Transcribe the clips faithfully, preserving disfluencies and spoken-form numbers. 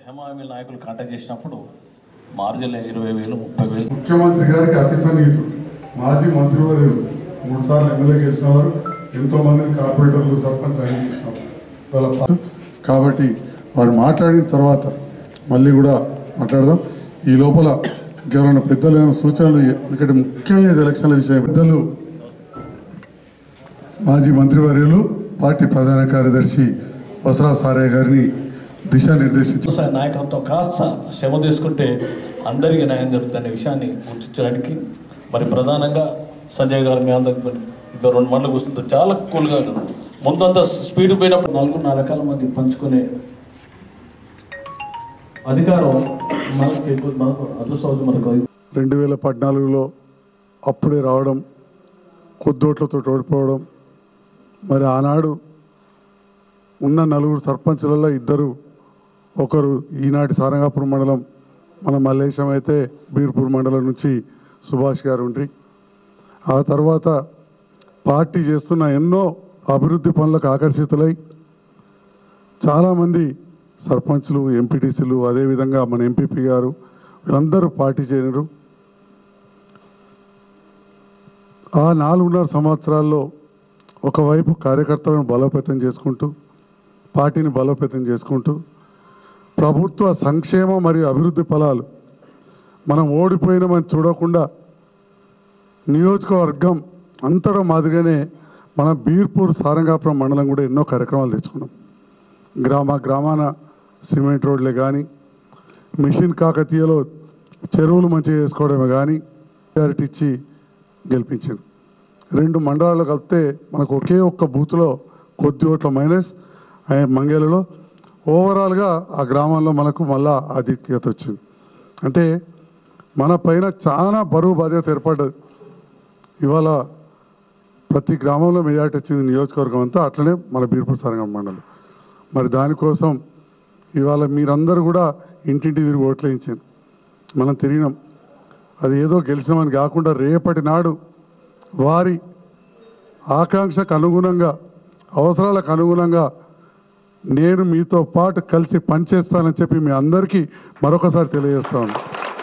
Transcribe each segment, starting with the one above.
హేమామి నాయకులు కాంటాక్ట్ చేసినప్పుడు మార్జిన్లో ఇరవై వేలు ముప్పై వేలు ముఖ్యమంత్రి గారికి అతి సన్నిహితులు మాజీ మంత్రివర్యులు మూడు సార్లు ఎమ్మెల్యే గెలిచిన వారు ఎంతో మందిని కార్పొరేటర్లు సర్పంచ్ చేసినారు కాబట్టి వారు మాట్లాడిన తర్వాత మళ్ళీ కూడా మాట్లాడదాం. ఈ లోపల ఇంకెవరైనా పెద్దలు ఏమైనా సూచనలు, ఎందుకంటే ముఖ్యంగా ఎలక్షన్ల విషయం పెద్దలు మాజీ మంత్రివర్యులు పార్టీ ప్రధాన కార్యదర్శి వసరా సారయ్య గారిని దిశానిర్దేశించారు. నాయకత్వం కాస్త శ్రమ తీసుకుంటే అందరికీ న్యాయం జరుగుతున్న విషయాన్ని గుర్తించడానికి మరి ప్రధానంగా సంజయ్ గారు మీ అందరికి ఇద్దరు రెండు మండలు కూర్చుంటారు. చాలా కూల్గా ముందంతా స్పీడ్ పోయినప్పుడు నలుగురు నాలుగు రకాల మంది పంచుకునే అధికారం మనకు మనకు అదృష్టం మనకు రెండు వేల పద్నాలుగులో అప్పుడే రావడం, కొద్దోట్లతో ఓడిపోవడం, మరి ఆనాడు ఉన్న నలుగురు సర్పంచులలో ఇద్దరు, ఒకరు ఈనాటి సారంగాపూర్ మండలం మన మల్లేశం అయితే బీర్పూర్ మండలం నుంచి సుభాష్ గారు ఉండ్రి. ఆ తర్వాత పార్టీ చేస్తున్న ఎన్నో అభివృద్ధి పనులకు ఆకర్షితులై చాలామంది సర్పంచ్లు, ఎంపీటీసీలు, అదేవిధంగా మన ఎంపీపీ గారు వీళ్ళందరూ పార్టీ చేరినారు. ఆ నాలుగున్నర సంవత్సరాల్లో ఒకవైపు కార్యకర్తలను బలోపేతం చేసుకుంటూ, పార్టీని బలోపేతం చేసుకుంటూ, ప్రభుత్వ సంక్షేమ మరియు అభివృద్ధి ఫలాలు మనం ఓడిపోయినామని చూడకుండా నియోజకవర్గం అంతటా మాదిరిగానే మన బీర్పూర్ సారంగాపురం మండలం కూడా ఎన్నో కార్యక్రమాలు తెచ్చుకున్నాం. గ్రామ గ్రామాన సిమెంట్ రోడ్లే కానీ, మిషన్ కాకతీయలో చెరువులు మంచిగా చేసుకోవడమే కానీ ప్రయారిటీ ఇచ్చి గెలిపించింది. రెండు మండలాలు కలిపితే మనకు ఒకే ఒక్క బూత్లో కొద్ది ఓట్ల మైనస్ మంగేలలో ఓవరాల్గా ఆ గ్రామంలో మనకు మళ్ళా ఆధిక్యత వచ్చింది. అంటే మన పైన చాలా బరువు బాధ్యత ఏర్పడ్డది. ఇవాళ ప్రతి గ్రామంలో మెజార్టీ వచ్చింది నియోజకవర్గం అంతా, అట్లనే మన బీర్పూర్ సారంగం మండలం. మరి దానికోసం ఇవాళ మీరందరూ కూడా ఇంటింటి తిరిగి ఓట్లు వేయించారు. మనం తిరిగినాం. అది ఏదో గెలిచినామని కాకుండా రేపటి నాడు వారి ఆకాంక్షకు అనుగుణంగా, అవసరాలకు అనుగుణంగా నేను మీతో పాటు కలిసి పనిచేస్తానని చెప్పి మీ అందరికీ మరొకసారి తెలియజేస్తాను.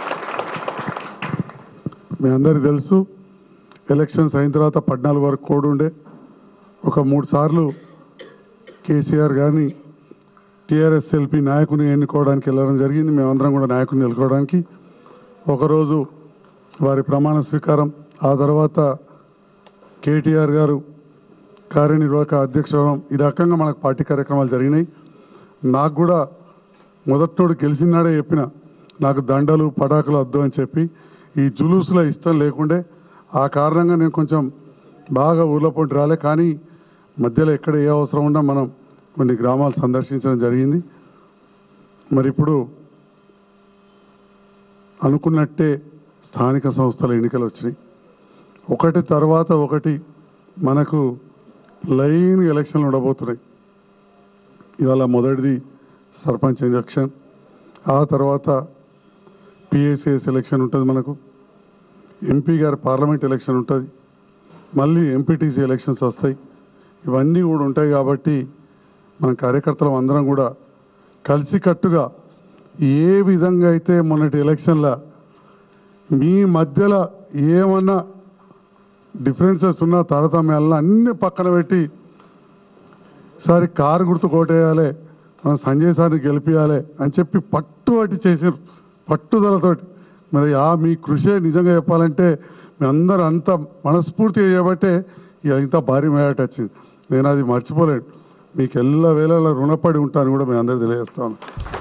మీ అందరికీ తెలుసు, ఎలక్షన్స్ అయిన తర్వాత పద్నాలుగు వరకు కోడ్ ఉండే. ఒక మూడు సార్లు కేసీఆర్ గారిని టీఆర్ఎస్ ఎల్పీ నాయకుని ఎన్నుకోవడానికి వెళ్ళడం జరిగింది. మేమందరం కూడా నాయకుని ఎన్నుకోవడానికి. ఒకరోజు వారి ప్రమాణ స్వీకారం, ఆ తర్వాత కేటీఆర్ గారు కార్యనిర్వాహక అధ్యక్షుడు, ఈ రకంగా మనకు పార్టీ కార్యక్రమాలు జరిగినాయి. నాకు కూడా మొదటినోడు గెలిచినాడే చెప్పిన, నాకు దండలు పటాకులు వద్దు అని చెప్పి, ఈ జులూసులో ఇష్టం లేకుండే. ఆ కారణంగా నేను కొంచెం బాగా ఊళ్ళో పోటీ రాలే. కానీ మధ్యలో ఎక్కడ ఏ అవసరం ఉన్నా మనం కొన్ని గ్రామాలు సందర్శించడం జరిగింది. మరి ఇప్పుడు అనుకున్నట్టే స్థానిక సంస్థల ఎన్నికలు వచ్చినాయి. ఒకటి తర్వాత ఒకటి మనకు లైన్ ఎలక్షన్లు ఉండబోతున్నాయి. ఇవాళ మొదటిది సర్పంచ్ ఎలక్షన్, ఆ తర్వాత పిఎస్సిఎస్ ఎలక్షన్ ఉంటుంది, మనకు ఎంపీ గారి పార్లమెంట్ ఎలక్షన్ ఉంటుంది, మళ్ళీ ఎంపీటీసీ ఎలక్షన్స్ వస్తాయి. ఇవన్నీ కూడా ఉంటాయి. కాబట్టి మన కార్యకర్తలు అందరం కూడా కలిసికట్టుగా ఏ విధంగా అయితే మొన్నటి ఎలక్షన్లో మీ మధ్యలో ఏమన్నా డిఫరెన్సెస్ ఉన్న తారతమ్యాలను అన్ని పక్కన పెట్టి సారి కారు గుర్తు కోటేయాలి, మనం సంజయ్ సార్ని గెలిపించాలి అని చెప్పి పట్టుబట్టి చేసారు, పట్టుదలతోటి. మరి ఆ మీ కృషి నిజంగా చెప్పాలంటే మీ అందరూ అంత మనస్ఫూర్తిగా చేయబట్టే ఇంత భారీ మేట వచ్చింది. నేను అది మర్చిపోలేను. మీకు ఎల్ల వేళలా రుణపడి ఉంటాను కూడా మీ అందరూ తెలియజేస్తాను.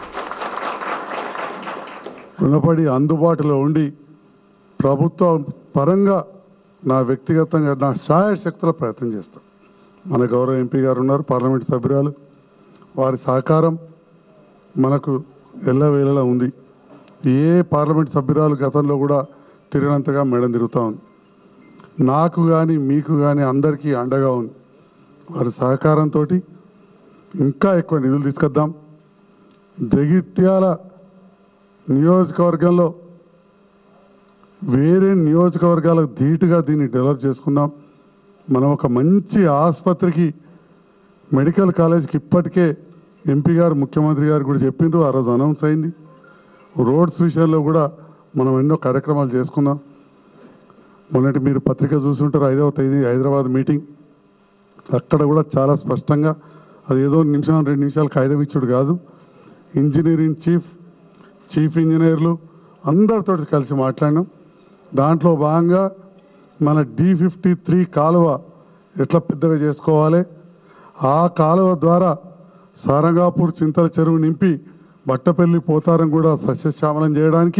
రుణపడి అందుబాటులో ఉండి ప్రభుత్వ పరంగా నా వ్యక్తిగతంగా నా శాయశక్తుల ప్రయత్నం చేస్తాను. మన గౌరవ ఎంపీ గారు ఉన్నారు, పార్లమెంట్ సభ్యురాలు, వారి సహకారం మనకు ఎల్లవేళలా ఉంది. ఏ పార్లమెంట్ సభ్యురాలు గతంలో కూడా తిరిగినంతగా మేడం తిరుగుతూ ఉంది. నాకు కానీ మీకు కానీ అందరికీ అండగా ఉంది. వారి సహకారంతో ఇంకా ఎక్కువ నిధులు తీసుకొద్దాం. జగిత్యాల నియోజకవర్గంలో వేరే నియోజకవర్గాలకు ధీటుగా దీన్ని డెవలప్ చేసుకుందాం. మనం ఒక మంచి ఆసుపత్రికి, మెడికల్ కాలేజీకి ఇప్పటికే ఎంపీ గారు ముఖ్యమంత్రి గారు కూడా చెప్పిండ్రు, ఆ రోజు అనౌన్స్ అయింది. రోడ్స్ విషయంలో కూడా మనం ఎన్నో కార్యక్రమాలు చేసుకుందాం. మొన్నటి మీరు పత్రిక చూసుంటారు, ఐదవ తేదీ హైదరాబాద్ మీటింగ్, అక్కడ కూడా చాలా స్పష్టంగా అది ఏదో నిమిషం రెండు నిమిషాలు కాగితం ఇచ్చుడు కాదు, ఇంజనీరింగ్ చీఫ్ చీఫ్ ఇంజనీర్లు అందరితో కలిసి మాట్లాడినాం. దాంట్లో భాగంగా మన డి ఫిఫ్టీ త్రీ కాలువ ఎట్లా పెద్దగా చేసుకోవాలి, ఆ కాలువ ద్వారా సారంగాపూర్ చింతల చెరువు నింపి బట్టపల్లి పోతారం కూడా సస్యశ్యామలం చేయడానికి,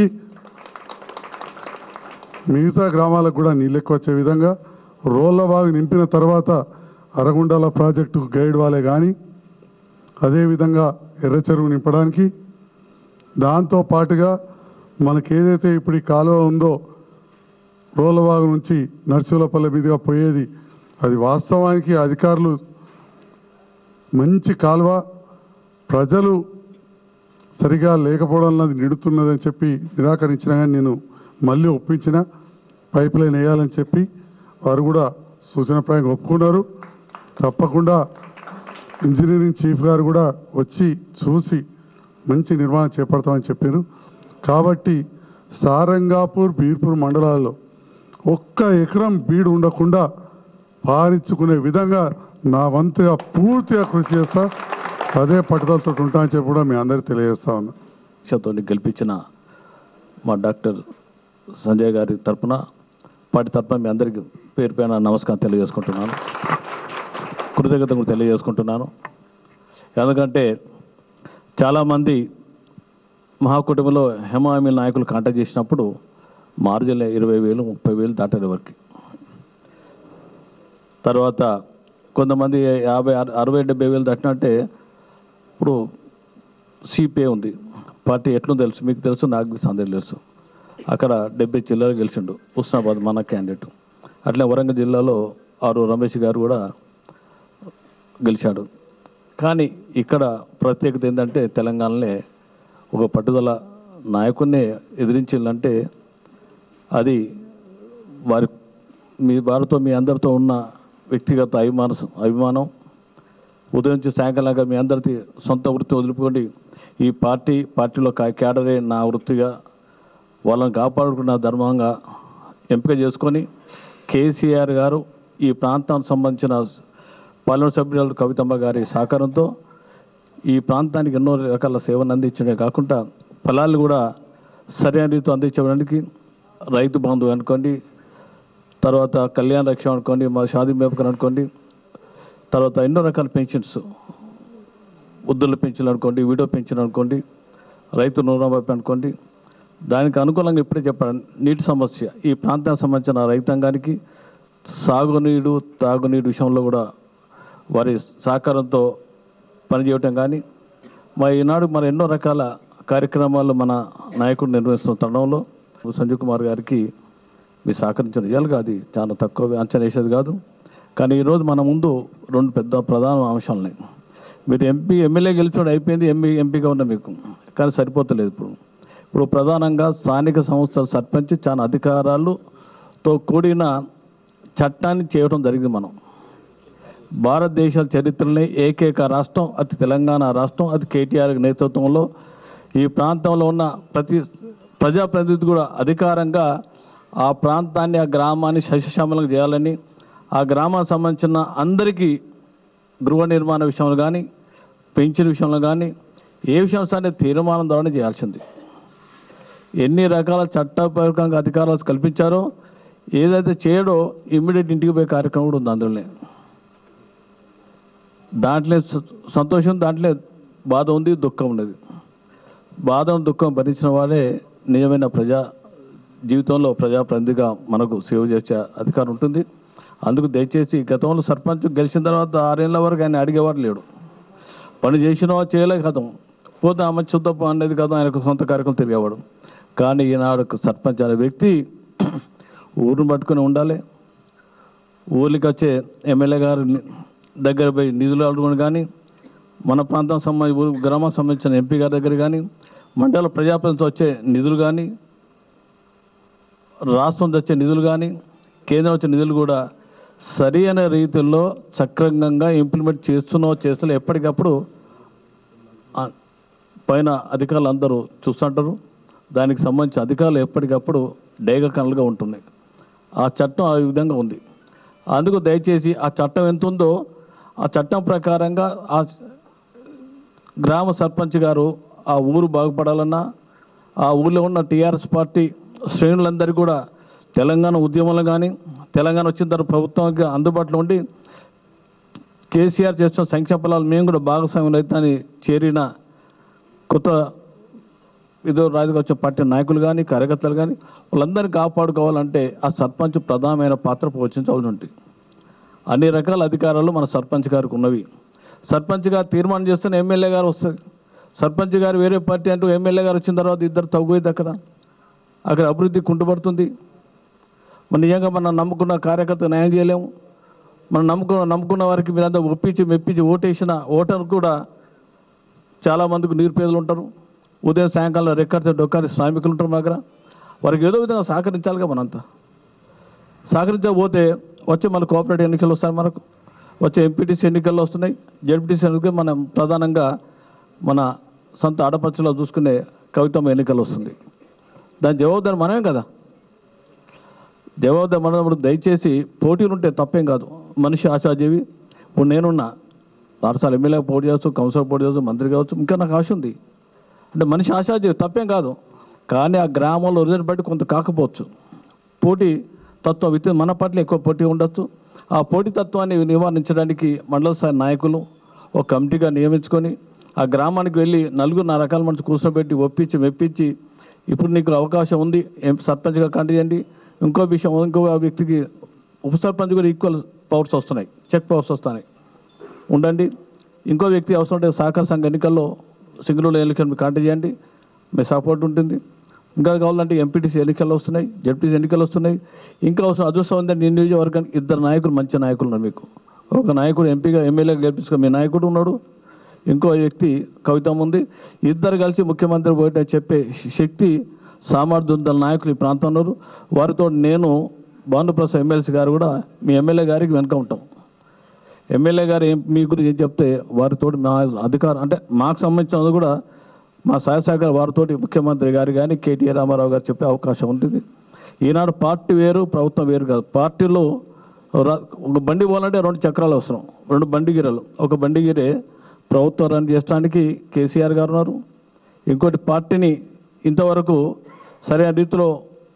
మిగతా గ్రామాలకు కూడా నీళ్ళు ఎక్కువ వచ్చే విధంగా రోళ్ళబాగు నింపిన తర్వాత అరగుండాల ప్రాజెక్టు గైడ్ వాలే కానీ అదేవిధంగా ఎర్ర చెరువు నింపడానికి, దాంతో పాటుగా మనకి ఏదైతే ఇప్పుడు ఈ కాలువ ఉందో రోళ్ళబాగు నుంచి నర్సింహులపల్లి మీదుగా పోయేది, అది వాస్తవానికి అధికారులు మంచి కాలువ, ప్రజలు సరిగా లేకపోవడం అది నిడుతున్నదని చెప్పి నిరాకరించినా కానీ నేను మళ్ళీ ఒప్పించిన పైప్ లైన్ వేయాలని చెప్పి వారు కూడా సూచనప్రాయంగా ఒప్పుకున్నారు. తప్పకుండా ఇంజనీరింగ్ చీఫ్ గారు కూడా వచ్చి చూసి మంచి నిర్మాణం చేపడతామని చెప్పారు. కాబట్టి సారంగాపూర్ బీర్పూర్ మండలాల్లో ఒక్క ఎకరం బీడు ఉండకుండా పారించుకునే విధంగా నా వంతుగా పూర్తిగా కృషి చేస్తా, అదే పట్టుదలతో ఉంటా అని చెప్పి కూడా మీ అందరికీ తెలియజేస్తా ఉన్నా. శతో గెలిపించిన మా డాక్టర్ సంజయ్ గారి తరఫున పార్టీ తరఫున మీ అందరికీ పేరు పైన నమస్కారం తెలియజేసుకుంటున్నాను, కృతజ్ఞత కూడా తెలియజేసుకుంటున్నాను. ఎందుకంటే చాలామంది మహాకుటుంబంలో హేమామీ నాయకులు కాంటాక్ట్ చేసినప్పుడు మార్జిన్ ఇరవై వేలు ముప్పై వేలు దాటారు వరకు. తర్వాత కొంతమంది యాభై అరవై డెబ్బై వేలు దాటినట్టే ఇప్పుడు సిపిఐ ఉంది పార్టీ, ఎట్లా తెలుసు మీకు తెలుసు, నాకు తెలుసు, అందరికి తెలుసు. అక్కడ డెబ్బై చిల్లర గెలిచిండు హుస్నాబాద్ మన క్యాండిడేట్. అట్లే వరంగల్ జిల్లాలో ఆరు రమేష్ గారు కూడా గెలిచాడు. కానీ ఇక్కడ ప్రత్యేకత ఏంటంటే తెలంగాణలో ఒక పట్టుదల నాయకుడిని ఎదిరించాలంటే అది వారి మీ వారితో మీ అందరితో ఉన్న వ్యక్తిగత అభిమాన అభిమానం ఉదయం నుంచి సాయంకాలంగా మీ అందరితో సొంత వృత్తి వదులుకోండి, ఈ పార్టీ పార్టీలో క్యాడరే నా వృత్తిగా వాళ్ళని కాపాడుకున్న ధర్మంగా ఎంపిక చేసుకొని కేసీఆర్ గారు ఈ ప్రాంతానికి సంబంధించిన పార్లమెంట్ సభ్యురాలు కవితమ్మ గారి సహకారంతో ఈ ప్రాంతానికి ఎన్నో రకాల సేవలు అందించడమే కాకుండా ఫలాలు కూడా సరైన రీతితో అందించడానికి రైతు బంధువు అనుకోండి, తర్వాత కళ్యాణ రక్షణ అనుకోండి, మా షాదీ మేపకం అనుకోండి, తర్వాత ఎన్నో రకాల పెన్షన్స్, వృద్ధుల పెన్షన్లు అనుకోండి, విడో పెన్షన్ అనుకోండి, రైతు రుణమాఫీ అనుకోండి. దానికి అనుకూలంగా ఇప్పుడే చెప్పాను, నీటి సమస్య ఈ ప్రాంతానికి సంబంధించిన రైతాంగానికి సాగునీరు తాగునీరు విషయంలో కూడా వారి సహకారంతో పనిచేయటం కానీ మా ఈనాడు మన ఎన్నో రకాల కార్యక్రమాలు మన నాయకుడు నిర్వహిస్తున్న తరుణంలో సంజయ్ కుమార్ గారికి మీ సహకరించిన రియాలుగా అది చాలా తక్కువ అంచనా వేసేది కాదు. కానీ ఈరోజు మన ముందు రెండు పెద్ద ప్రధాన అంశాలున్నాయి. మీరు ఎంపీ ఎమ్మెల్యే గెలిచోడు అయిపోయింది, ఎంపీ ఎంపీగా ఉన్న మీకు, కానీ సరిపోతలేదు. ఇప్పుడు ఇప్పుడు ప్రధానంగా స్థానిక సంస్థల సర్పంచ్ చాలా అధికారాలతో కూడిన చట్టాన్ని చేయడం జరిగింది. మనం భారతదేశ చరిత్రలో ఏకైక రాష్ట్రం అది తెలంగాణ రాష్ట్రం, అది కేటీఆర్ నేతృత్వంలో ఈ ప్రాంతంలో ఉన్న ప్రతి ప్రజాప్రతినిధి కూడా అధికారంగా ఆ ప్రాంతాన్ని ఆ గ్రామాన్ని సస్యశ్యామలంగా చేయాలని, ఆ గ్రామానికి సంబంధించిన అందరికీ గృహ నిర్మాణ విషయంలో కానీ పెన్షన్ విషయంలో కానీ ఏ విషయం సరే తీర్మానం ద్వారా చేయాల్సింది. ఎన్ని రకాల చట్టపరంగా అధికారాలు కల్పించారో ఏదైతే చేయడో ఇమ్మీడియట్ ఇంటికి పోయే కార్యక్రమం కూడా ఉంది. అందులోనే దాంట్లో సంతోషం, దాంట్లో బాధ ఉంది, దుఃఖం ఉన్నది. బాధ దుఃఖం భరించిన వాళ్ళే నిజమైన ప్రజా జీవితంలో ప్రజాప్రతినిధిగా మనకు సేవ చేసే అధికారం ఉంటుంది. అందుకు దయచేసి గతంలో సర్పంచ్ గెలిచిన తర్వాత ఆరేళ్ల వరకు ఆయన అడిగేవాడు లేడు, పని చేసినా చేయలే కథం పోతే ఆమె చుద్దప్ప అనేది కదా ఆయనకు సొంత కార్యక్రమం తిరిగేవాడు. కానీ ఈనాడు సర్పంచ్ అనే వ్యక్తి ఊరిని పట్టుకుని ఉండాలి, ఊరికి వచ్చే ఎమ్మెల్యే గారు దగ్గర పోయి నిధులు అడుగుని కానీ, మన ప్రాంతం సంబంధించి ఊరు గ్రామం సంబంధించిన ఎంపీ గారి దగ్గర కానీ, మండల ప్రజాప్రతినిధి వచ్చే నిధులు కానీ, రాష్ట్రం వచ్చే నిధులు కానీ, కేంద్రం వచ్చే నిధులు కూడా సరైన రీతిలో సక్రమంగా ఇంప్లిమెంట్ చేస్తున్నో చేస్తున్నా ఎప్పటికప్పుడు పైన అధికారులు అందరూ చూస్తుంటారు. దానికి సంబంధించిన అధికారులు ఎప్పటికప్పుడు డేగ కనులుగా ఉంటున్నాయి. ఆ చట్టం ఆ విధంగా ఉంది. అందుకు దయచేసి ఆ చట్టం ఎంత ఉందో ఆ చట్టం ప్రకారంగా ఆ గ్రామ సర్పంచ్ గారు ఆ ఊరు బాగుపడాలన్నా, ఆ ఊళ్ళో ఉన్న టీఆర్ఎస్ పార్టీ శ్రేణులందరూ కూడా తెలంగాణ ఉద్యమంలో కానీ తెలంగాణ వచ్చిన తర్వాత ప్రభుత్వానికి అందుబాటులో ఉండి కేసీఆర్ చేస్తున్న సంక్షేమ ఫలాలు మేము కూడా భాగస్వామ్యం అవుతామని చేరిన కొత్త ఏదో రాజకీయ వచ్చిన పార్టీ నాయకులు కానీ కార్యకర్తలు కానీ వాళ్ళందరినీ కాపాడుకోవాలంటే ఆ సర్పంచ్ ప్రధానమైన పాత్ర పోషించాల్సి ఉంటుంది. అన్ని రకాల అధికారాలు మన సర్పంచ్ గారికి ఉన్నవి. సర్పంచ్ గారు తీర్మానం చేస్తున్న ఎమ్మెల్యే గారు వస్తుంది. సర్పంచ్ గారు వేరే పార్టీ అంటూ ఎమ్మెల్యే గారు వచ్చిన తర్వాత ఇద్దరు తగ్గుతుంది. అక్కడ అక్కడ అభివృద్ధి కుంటుపడుతుంది. మన నిజంగా మనం నమ్ముకున్న కార్యకర్త న్యాయం చేయలేము. మనం నమ్ముకున్న నమ్ముకున్న వారికి మీరంతా ఒప్పించి మెప్పించి ఓటేసిన ఓటర్ కూడా చాలామందికి నిరుపేదలు ఉంటారు. ఉదయం సాయంకాలం రెక్కడితే డొక్కారి శ్రామికులు ఉంటారు. మా దగ్గర వారికి ఏదో విధంగా సహకరించాలిగా. మనంతా సహకరించకపోతే వచ్చే మన కోఆపరేటివ్ ఎన్నికలు వస్తాయి, మనకు వచ్చే ఎంపీటీసీ ఎన్నికల్లో వస్తున్నాయి, జెడ్పీటీసీ ఎన్నికలు మనం ప్రధానంగా మన సొంత ఆడపడుచులో చూసుకునే కవితమ్మ ఎన్నికలు వస్తుంది. దాని జవాబుదారి మనమే కదా. జవాబుదారి మనం. దయచేసి పోటీలు ఉంటే తప్పేం కాదు. మనిషి ఆశాజీవి. ఇప్పుడు నేనున్నా ఆరుసార్లు ఎమ్మెల్యే పోటీ చేయవచ్చు, కౌన్సిలర్ పోటీ చేయవచ్చు, మంత్రి కావచ్చు. ఇంకా నాకు ఆశ ఉంది అంటే మనిషి ఆశాజీవి తప్పేం కాదు. కానీ ఆ గ్రామంలో రిజల్ట్ బట్టి కొంత కాకపోవచ్చు. పోటీ తత్వం విత్ మన పట్ల ఎక్కువ పోటీ ఉండొచ్చు. ఆ పోటీ తత్వాన్ని నివారించడానికి మండల స్థాయి నాయకులు ఒక కమిటీగా నియమించుకొని ఆ గ్రామానికి వెళ్ళి నలుగురు నా రకాల మనిషి కూర్చోబెట్టి ఒప్పించి మెప్పించి ఇప్పుడు నీకు అవకాశం ఉంది సర్పంచ్గా కంటి చేయండి. ఇంకో విషయం, ఇంకో వ్యక్తికి ఉప సర్పంచ్ కూడా ఈక్వల్ పవర్స్ వస్తున్నాయి, చెక్ పవర్స్ వస్తున్నాయి, ఉండండి. ఇంకో వ్యక్తి అవసరం ఉంటే సహకార సంఘ ఎన్నికల్లో సింగల్ ఎన్నికలు మీకు కంటి చేయండి, మీ సపోర్ట్ ఉంటుంది. ఇంకా కావాలంటే ఎంపీటీసీ ఎన్నికలు వస్తున్నాయి, జెడ్పీసీ ఎన్నికలు వస్తున్నాయి. ఇంకా అవసరం అదృష్టం ఉందంటే నీ నియోజకవర్గానికి ఇద్దరు నాయకులు మంచి నాయకులు ఉన్నారు మీకు. ఒక నాయకుడు ఎంపీగా ఎమ్మెల్యేగా గెలిపించుకో మీ నాయకుడు ఉన్నాడు, ఇంకో వ్యక్తి కవితం ఉంది. ఇద్దరు కలిసి ముఖ్యమంత్రి పోయిట చెప్పే శక్తి సామర్థ్యం ఉందల నాయకులు ఈ ప్రాంతం ఉన్నారు. వారితో నేను భానుప్రసాద్ ఎమ్మెల్సీ గారు కూడా మీ ఎమ్మెల్యే గారికి వెనుక ఉంటాం. ఎమ్మెల్యే గారు ఏం మీ గురించి ఏం చెప్తే వారితో మా అధికారం అంటే మాకు సంబంధించినది కూడా మా సహాయ సహకార వారితోటి ముఖ్యమంత్రి గారు కానీ కేటీఆర్ రామారావు గారు చెప్పే అవకాశం ఉంటుంది. ఈనాడు పార్టీ వేరు, ప్రభుత్వం వేరు కాదు. పార్టీలో ఒక బండి పోవాలంటే రెండు చక్రాలు అవసరం, రెండు బండిగిరలు. ఒక బండిగిరే ప్రభుత్వం రన్ చేయడానికి కేసీఆర్ గారు ఉన్నారు. ఇంకోటి పార్టీని ఇంతవరకు సరైన రీతిలో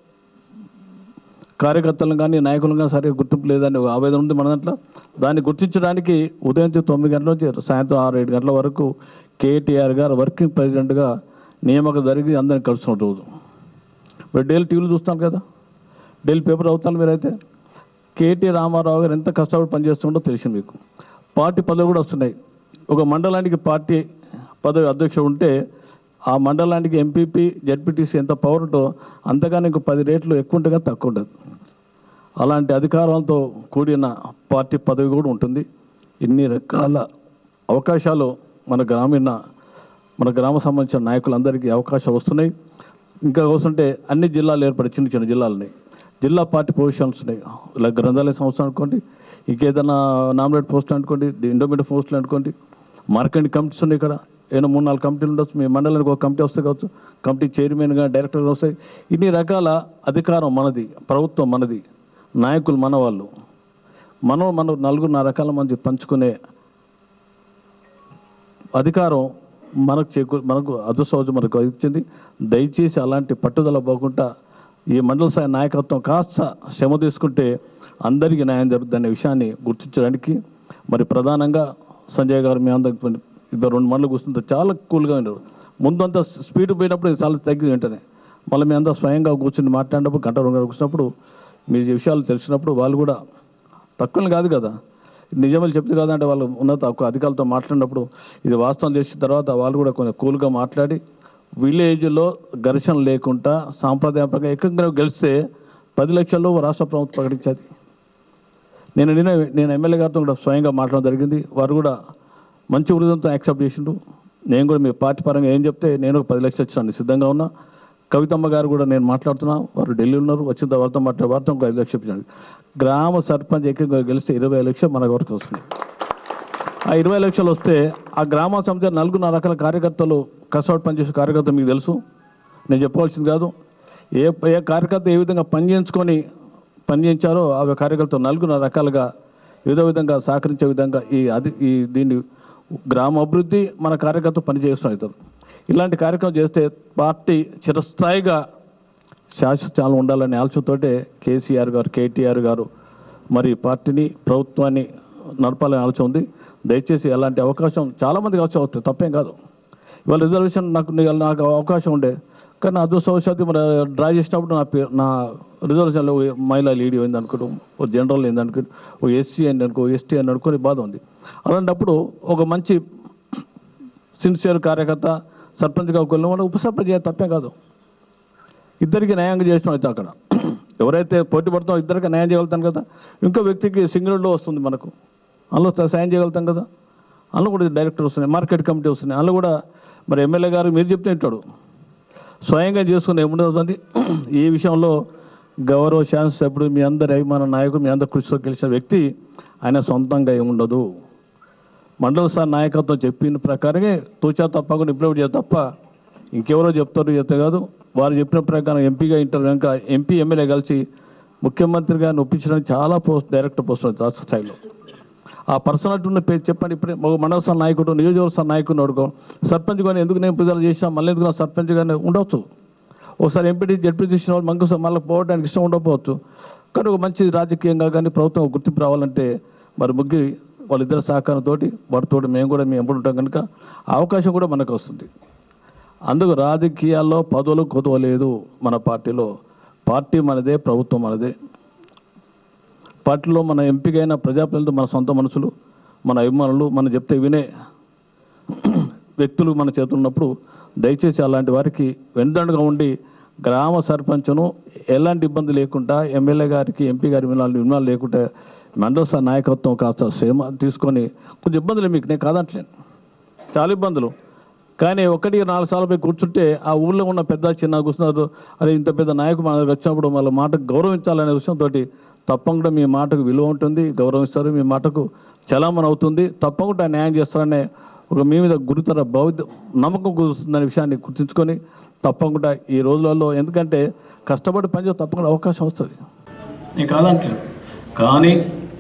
కార్యకర్తలను కానీ నాయకులను కానీ సరిగ్గా గుర్తింపు లేదని ఒక ఆవేదన ఉంది మన దాంట్లో. దాన్ని గుర్తించడానికి ఉదయం నుంచి తొమ్మిది గంటల నుంచి సాయంత్రం ఆరు ఏడు గంటల వరకు కేటీఆర్ గారు వర్కింగ్ ప్రెసిడెంట్గా నియామకం జరిగి అందరిని కలుస్తున్న రోజు. మీరు డైలీ టీవీలు చూస్తాను కదా, డైలీ పేపర్ అవుతాను మీరైతే. కేటీ రామారావు గారు ఎంత కష్టపడి పనిచేస్తుండో తెలిసింది మీకు. పార్టీ పదవి కూడా వస్తున్నాయి. ఒక మండలానికి పార్టీ పదవి అధ్యక్షుడు ఉంటే ఆ మండలానికి ఎంపీపీ జెడ్పీటీసీ ఎంత పవర్ ఉంటో అంతగానే ఇంకో పది రేట్లు ఎక్కువ ఉంటుంది కానీ తక్కువ ఉంటుంది. అలాంటి అధికారాలతో కూడిన పార్టీ పదవి కూడా ఉంటుంది. ఇన్ని రకాల అవకాశాలు మన గ్రామీణ మన గ్రామ సంబంధించిన నాయకులందరికీ అవకాశాలు వస్తున్నాయి. ఇంకా వస్తుంటే అన్ని జిల్లాలు ఏర్పడి చిన్న చిన్న జిల్లాలని జిల్లా పార్టీ పొజిషన్స్ ఉన్నాయి. ఇలా గ్రంథాలయ సంస్థ అనుకోండి, ఇంకేదైనా నామినేట్ పోస్టులు అనుకోండి, ఇండోమీడియట్ పోస్టులు అనుకోండి, మార్కెట్ కమిటీస్ ఉన్నాయి. ఇక్కడ ఏదో మూడు నాలుగు కమిటీలు ఉండొచ్చు. మీ మండలానికి ఒక కమిటీ వస్తే కావచ్చు, కమిటీ చైర్మన్గా డైరెక్టర్గా వస్తాయి. ఇన్ని రకాల అధికారం మనది, ప్రభుత్వం మనది, నాయకులు మన వాళ్ళు. మనం మన నలుగురు నా రకాల మంది పంచుకునే అధికారం మనకు చేకూ మనకు అదృష్టం మనకు ఇచ్చింది. దయచేసి అలాంటి పట్టుదల పోకుండా ఈ మండల స్థాయి నాయకత్వం కాస్త శ్రమ తీసుకుంటే అందరికీ న్యాయం జరుగుతుందనే విషయాన్ని గుర్తించడానికి మరి ప్రధానంగా సంజయ్ గారు మీ అందరికి ఇద్దరు రెండు మండలు కూర్చుంటే చాలా కూల్గా ఉన్నారు. ముందంతా స్పీడ్ పోయినప్పుడు చాలా తగ్గింది. వెంటనే మళ్ళీ మీ అందరూ స్వయంగా కూర్చుని మాట్లాడినప్పుడు గంట రెండు గంటలు కూర్చున్నప్పుడు మీ విషయాలు తెలిసినప్పుడు వాళ్ళు కూడా తక్కువ కాదు కదా, నిజాలు చెప్తే కాదంటే వాళ్ళు ఉన్నత అధికారులతో మాట్లాడినప్పుడు ఇది వాస్తవం చేసిన తర్వాత వాళ్ళు కూడా కొంచెం కూల్గా మాట్లాడి విలేజ్లో ఘర్షణ లేకుండా సాంప్రదాయపరంగా ఎక్కువగా గెలిస్తే పది లక్షల్లో రాష్ట్ర ప్రభుత్వం ప్రకటించేది. నేను నిన్న నేను ఎమ్మెల్యే గారితో కూడా స్వయంగా మాట్లాడడం జరిగింది. వారు కూడా మంచి హృదయంతో యాక్సెప్ట్ చేసిండు. నేను కూడా మీ పార్టీ పరంగా ఏం చెప్తే నేను ఒక పది లక్షలు ఇచ్చాను సిద్ధంగా ఉన్నా. కవితమ్మ గారు కూడా నేను మాట్లాడుతున్నా, వారు ఢిల్లీ ఉన్నారు, వచ్చిన తర్వాత మాట్లాడే వారితో ఇంకో ఐదు లక్షలు ఇచ్చాను. గ్రామ సర్పంచ్ ఎక్కువగా గెలిస్తే ఇరవై లక్షలు మన వరకు వస్తుంది. ఆ ఇరవై లక్షలు వస్తే ఆ గ్రామ సమితి నలుగురు రకాల కార్యకర్తలు కష్టపడి పనిచేసే కార్యకర్త మీకు తెలుసు, నేను చెప్పవలసింది కాదు. ఏ ఏ కార్యకర్త ఏ విధంగా పని చేయించుకొని పని చేయించారో ఆ కార్యకర్తలు నలుగురు రకాలుగా ఏదో విధంగా సహకరించే విధంగా ఈ అది ఈ దీన్ని గ్రామ అభివృద్ధి మన కార్యకర్త పనిచేస్తూ అవుతారు. ఇలాంటి కార్యక్రమం చేస్తే పార్టీ చిరస్థాయిగా శాశ్వతాలు ఉండాలనే ఆలోచనతోటే కేసీఆర్ గారు కేటీఆర్ గారు మరి పార్టీని ప్రభుత్వాన్ని నడపాలని ఆలోచన ఉంది. దయచేసి అలాంటి అవకాశం చాలామందికి అవసరం వస్తుంది, తప్పేం కాదు. ఇవాళ రిజర్వేషన్ నాకు నాకు అవకాశం ఉండే, కానీ అదృష్టవశాత్తు మరి డ్రా చేసినప్పుడు నా పేరు నా రిజర్వేషన్లో మహిళా లీడీ అయింది అనుకోవడం, ఓ జనరల్ అయింది అనుకో, ఓ ఎస్సీ అయింది అనుకో, ఎస్టీ అని అనుకోని బాధ ఉంది. అలాంటప్పుడు ఒక మంచి సిన్సియర్ కార్యకర్త సర్పంచ్గా ఒకళ్ళు వాళ్ళు ఉప సర్పంచ్ చేయాలి, తప్పే కాదు. ఇద్దరికి న్యాయంగా చేసిన అయితే అక్కడ ఎవరైతే పోటీ పడుతుందో ఇద్దరికి న్యాయం చేయగలుగుతాను కదా. ఇంకో వ్యక్తికి సింగిల్లో వస్తుంది మనకు, అందులో సాయం చేయగలుగుతాం కదా. అందులో కూడా డైరెక్టర్ వస్తున్నాయి, మార్కెట్ కమిటీ వస్తున్నాయి, అందులో కూడా మరి ఎమ్మెల్యే గారు మీరు చెప్తే వింటాడు, స్వయంగా చేసుకుని ఏముండవుతుంది. ఈ విషయంలో గౌరవ శాసనసభ్యుడు మీ అందరి అభిమాన నాయకుడు మీ అందరి కృషితో గెలిచిన వ్యక్తి ఆయన సొంతంగా ఏముండదు. మండల స్థాయి నాయకత్వం చెప్పిన ప్రకారమే తూచా తప్పకుండా ఇంప్లిమెంట్ చేయాలి తప్ప ఇంకెవరో చెప్తారు చెప్తే కాదు. వారు చెప్పిన ప్రకారం ఎంపీగా ఇంటర్ కనుక ఎంపీ ఎమ్మెల్యే కలిసి ముఖ్యమంత్రి గారిని ఒప్పించడానికి చాలా పోస్ట్ డైరెక్టర్ పోస్ట్ రాష్ట్ర స్థాయిలో ఆ పర్సనాలిటీ ఉన్న పేరు చెప్పండి. ఇప్పుడే ఒక మండల స్థాయి నాయకుడు నియోజకవర్గ స్థాయి నాయకుడిని అడుకో సర్పంచ్ కానీ ఎందుకు నేను ప్రజలు చేసినా మళ్ళీ ఎందుకు నా సర్పంచ్ కానీ ఉండవచ్చు. ఒకసారి ఎంపీ జడ్పీ చేసిన వాళ్ళు మనకు మళ్ళీ పోవడానికి ఇష్టం ఉండకపోవచ్చు. కానీ ఒక మంచి రాజకీయంగా కానీ ప్రభుత్వం గుర్తింపు రావాలంటే మరి ముగ్గురి వాళ్ళిద్దరు సహకారంతో వాటితో మేము కూడా మేము ఎంపడి ఉంటాం కనుక అవకాశం కూడా మనకు వస్తుంది. అందుకు రాజకీయాల్లో పదవులు కొదవలేదు. మన పార్టీలో పార్టీ మనదే, ప్రభుత్వం మనదే. పార్టీలో మన ఎంపికైన ప్రజాప్రతినిధులు మన సొంత మనుషులు, మన అభిమానులు, మనం చెప్తే వినే వ్యక్తులు మన చేతులు ఉన్నప్పుడు దయచేసి అలాంటి వారికి వెన్నండుగా ఉండి గ్రామ సర్పంచ్ను ఎలాంటి ఇబ్బంది లేకుండా ఎమ్మెల్యే గారికి ఎంపీ గారి విమలాలు లేకుండా మండల స్థాయి నాయకత్వం కాస్త శ్రమ తీసుకొని కొంచెం ఇబ్బందులు మీకు నేను కాదంటలేను, చాలా ఇబ్బందులు. కానీ ఒకటి నాలుగు సార్లు పోయి కూర్చుంటే ఆ ఊళ్ళో ఉన్న పెద్ద చిన్న కూర్చున్నారు, అరే ఇంత పెద్ద నాయకుడు మన దగ్గర వచ్చినప్పుడు వాళ్ళ మాటకు గౌరవించాలనే విషయంతో తప్పకుండా మీ మాటకు విలువ ఉంటుంది, గౌరవిస్తారు, మీ మాటకు చలామణి అవుతుంది, తప్పకుండా న్యాయం చేస్తారనే ఒక మీ మీద గురుతర బౌద్ధ నమ్మకం కుదురుతుందనే విషయాన్ని గుర్తుంచుకొని తప్పకుండా ఈ రోజులలో ఎందుకంటే కష్టపడి పనిచేసి తప్పకుండా అవకాశం వస్తుంది, నేను కాదంటలేదు. కానీ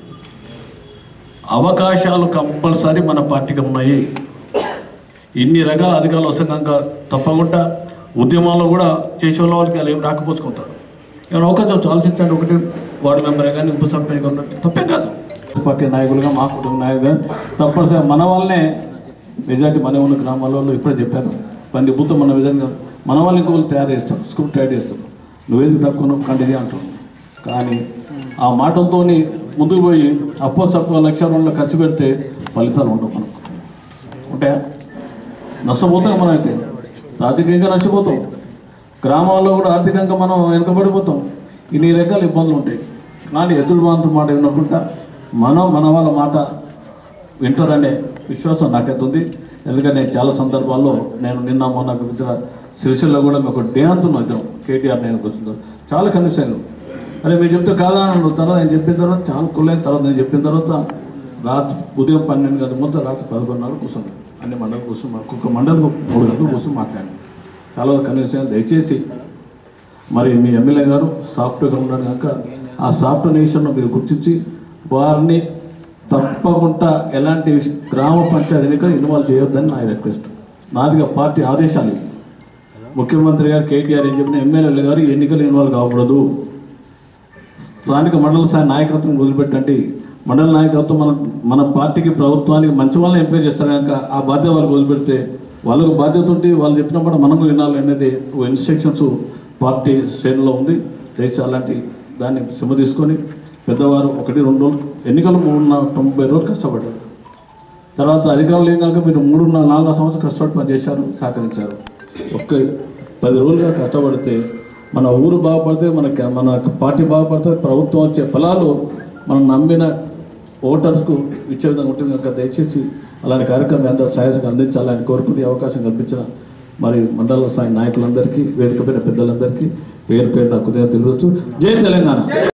అవకాశాలు కంపల్సరీ మన పార్టీకి ఉన్నాయి. ఇన్ని రకాల అధికారులు వస్తే కనుక తప్పకుండా ఉద్యమాల్లో కూడా చేసే వాళ్ళకి వాళ్ళు ఏం రాకపోచుకుంటారు. ఏమైనా అవకాశం ఆలోచించండి. ఒకటి వార్డు మెంబరే కానీ ఉప సర్పంచ్ ఉన్నట్టు తప్పే కాదు. పార్టీ నాయకులుగా మా కుటుంబ నాయకులుగా తప్పనిసరిగా మన వాళ్ళనే మెజార్టీ మన ఉన్న గ్రామాలలో ఇప్పుడే చెప్పాను, పని భూతం మన విధంగా మన వాళ్ళు ఇంకోళ్ళు తయారు చేస్తారు, స్కూల్ తయారు చేస్తారు, నువ్వేది తక్కువ కంటిది అంటారు. కానీ ఆ మాటలతో ముందుకు పోయి అప్పో తక్కువ లక్ష రెండు ఖర్చు పెడితే ఫలితాలు ఉండవు మనకు. ఉంటాయా? నష్టపోతాం మనం, అయితే రాజకీయంగా నష్టపోతాం, గ్రామాల్లో కూడా ఆర్థికంగా మనం వెనుకబడిపోతాం. ఇన్ని రకాల ఇబ్బందులు ఉంటాయి. కానీ ఎదురు బాంధు మాట వినకుండా మనం మన వాళ్ళ మాట వింటారనే విశ్వాసం నాకైతే ఉంది. ఎందుకంటే చాలా సందర్భాల్లో నేను నిన్న మొన్న గురించిన సిరిసిల్లో కూడా మీకు డే అంటున్నాం ఇద్దరం కేటీఆర్ నేను కూర్చుంటాం చాలా కనీసాలు. అరే మీరు చెప్తే కాదా తర్వాత నేను చెప్పిన తర్వాత చాలా కుళ్ళైన తర్వాత నేను చెప్పిన తర్వాత రాత్రి ఉదయం పన్నెండు గంటల ముందు రాత్రి పదకొండున్నర కూర్చున్నాను. అన్ని మండలి కూర్చొని ఒక్కొక్క మండలి మూడు గంటలు కూర్చొని మాట్లాడాను. చాలా కనీసం దయచేసి మరి మీ ఎమ్మెల్యే గారు సాఫ్ట్వేర్ ఉన్నాడు కనుక ఆ సాఫ్ట్వేర్ నేషన్ను మీరు గుర్తించి వారిని తప్పకుండా ఎలాంటి గ్రామ పంచాయతీ ఎన్నికలు ఇన్వాల్వ్ చేయొద్దని నా రిక్వెస్ట్. నాదిగా పార్టీ ఆదేశాలు ముఖ్యమంత్రి గారు కేటీఆర్ ఏం చెప్పిన ఎమ్మెల్యేలు గారు ఎన్నికలు ఇన్వాల్వ్ కాకూడదు. స్థానిక మండల స్థాయి నాయకత్వం వదిలిపెట్టండి. మండల నాయకత్వం మన మన పార్టీకి ప్రభుత్వానికి మంచి వాళ్ళని ఎంకరేజ్ చేస్తారు కనుక ఆ బాధ్యత వాళ్ళకి వదిలిపెడితే వాళ్ళకు బాధ్యత ఉంటే వాళ్ళు చెప్పినప్పుడు మనకు వినాలి అనేది ఓ ఇన్స్ట్రక్షన్స్ పార్టీ శ్రేణిలో ఉంది. దయచేసి అలాంటి దాన్ని శ్రమ తీసుకొని పెద్దవారు ఒకటి రెండు రోజులు ఎన్నికలు మూడున్నర తొంభై రోజులు కష్టపడ్డారు. తర్వాత అధికారులు ఏం కాక మీరు మూడున్నర నాలుగు సంవత్సరాలు కష్టపడి పనిచేశారు, సహకరించారు. ఒక్క పది రోజులుగా కష్టపడితే మన ఊరు బాగుపడితే మన మన పార్టీ బాగుపడితే ప్రభుత్వం వచ్చే ఫలాలు మనం నమ్మిన ఓటర్స్కు ఇచ్చే విధంగా ఉంటుంది కనుక దయచేసి అలాంటి కార్యక్రమం అందరూ సహాయంగా అందించాలని కోరుకునే అవకాశం కల్పించిన మరి మండల స్థాయి నాయకులందరికీ వేదిక పైన పెద్దలందరికీ పేరు పేరు నాకు తెలియజేస్తూ జై తెలంగాణ.